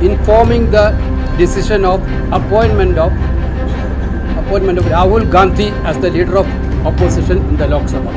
informing the decision of appointment of Rahul Gandhi as the leader of opposition in the Lok Sabha.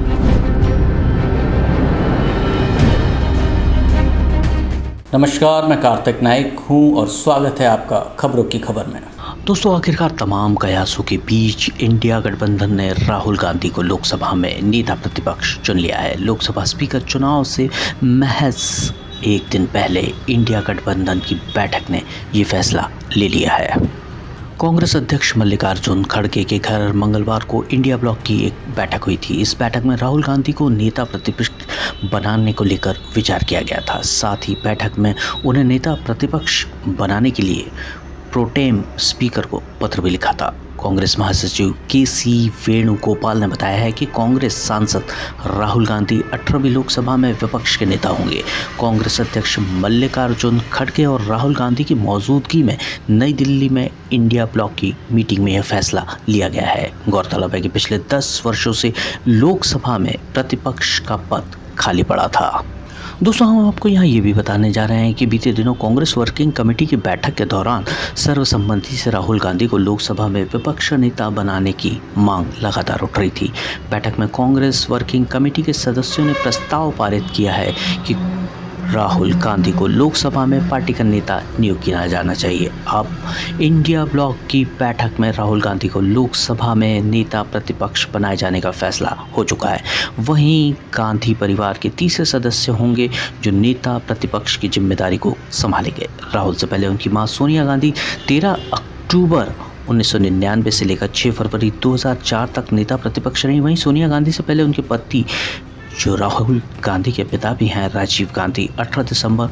नमस्कार, मैं कार्तिक नाइक हूं और स्वागत है आपका खबरों की खबर में। दोस्तों, आखिरकार तमाम कयासों के बीच इंडिया गठबंधन ने राहुल गांधी को लोकसभा में नेता प्रतिपक्ष चुन लिया है। लोकसभा स्पीकर चुनाव से महज एक दिन पहले इंडिया गठबंधन की बैठक ने ये फैसला ले लिया है। कांग्रेस अध्यक्ष मल्लिकार्जुन खड़गे के घर मंगलवार को इंडिया ब्लॉक की एक बैठक हुई थी। इस बैठक में राहुल गांधी को नेता प्रतिपक्ष बनाने को लेकर विचार किया गया था। साथ ही बैठक में उन्हें नेता प्रतिपक्ष बनाने के लिए प्रोटेम स्पीकर को पत्र भी लिखा था। कांग्रेस महासचिव के.सी. वेणुगोपाल ने बताया है कि कांग्रेस सांसद राहुल गांधी 18वीं लोकसभा में विपक्ष के नेता होंगे। कांग्रेस अध्यक्ष मल्लिकार्जुन खड़गे और राहुल गांधी की मौजूदगी में नई दिल्ली में इंडिया ब्लॉक की मीटिंग में यह फैसला लिया गया है। गौरतलब है कि पिछले 10 वर्षों से लोकसभा में प्रतिपक्ष का पद खाली पड़ा था। दोस्तों, हम आपको यहाँ ये भी बताने जा रहे हैं कि बीते दिनों कांग्रेस वर्किंग कमेटी की बैठक के दौरान सर्वसम्मति से राहुल गांधी को लोकसभा में विपक्ष नेता बनाने की मांग लगातार उठ रही थी। बैठक में कांग्रेस वर्किंग कमेटी के सदस्यों ने प्रस्ताव पारित किया है कि राहुल गांधी को लोकसभा में पार्टी का नेता नियुक्त किया जाना चाहिए। अब इंडिया ब्लॉक की बैठक में राहुल गांधी को लोकसभा में नेता प्रतिपक्ष बनाए जाने का फैसला हो चुका है। वहीं गांधी परिवार के तीसरे सदस्य होंगे जो नेता प्रतिपक्ष की जिम्मेदारी को संभालेंगे। राहुल से पहले उनकी मां सोनिया गांधी 13 अक्टूबर 1999 से लेकर 6 फरवरी 2004 तक नेता प्रतिपक्ष रही। वहीं सोनिया गांधी से पहले उनके पति जो राहुल गांधी के पिता भी हैं, राजीव गांधी, 18 दिसंबर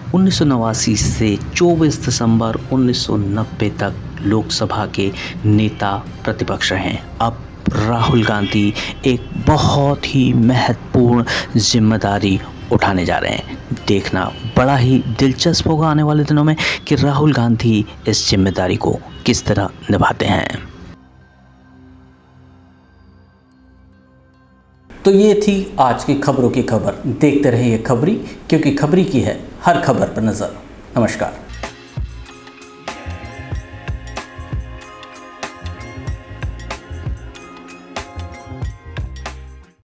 1989 से 24 दिसंबर 1990 तक लोकसभा के नेता प्रतिपक्ष रहे। अब राहुल गांधी एक बहुत ही महत्वपूर्ण जिम्मेदारी उठाने जा रहे हैं। देखना बड़ा ही दिलचस्प होगा आने वाले दिनों में कि राहुल गांधी इस जिम्मेदारी को किस तरह निभाते हैं। तो ये थी आज की खबरों की खबर। देखते रहिए खबरी, क्योंकि खबरी की है हर खबर पर नज़र। नमस्कार।